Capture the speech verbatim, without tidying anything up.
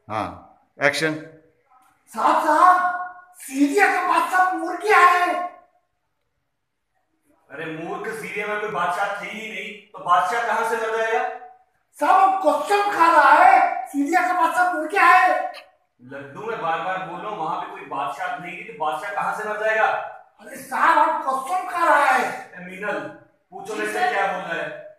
हाँ, एक्शन। साहब साहब, सीरिया का बादशाह मुर्गिया है। अरे मूर्ख, सीरिया में कोई बादशाह थे ही नहीं, तो बादशाह कहां से लग जाएगा? साहब क्वेश्चन खा रहा है, सीरिया का बादशाह मुर्गिया है। लड्डू में बार बार बोल रहा हूं, वहां पे कोई बादशाह नहीं थी, तो बादशाह कहां से लग जाएगा? अरे साहब आप क्वेश्चन खा रहा है। ए, मीनल, पूछो मेरे से क्या बोल रहा है।